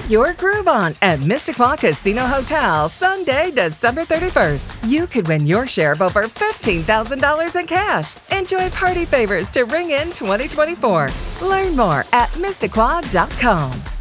Get your groove on at Mistequa Casino Hotel Sunday, December 31st. You could win your share of over $15,000 in cash. Enjoy party favors to ring in 2024. Learn more at Mistequa.com.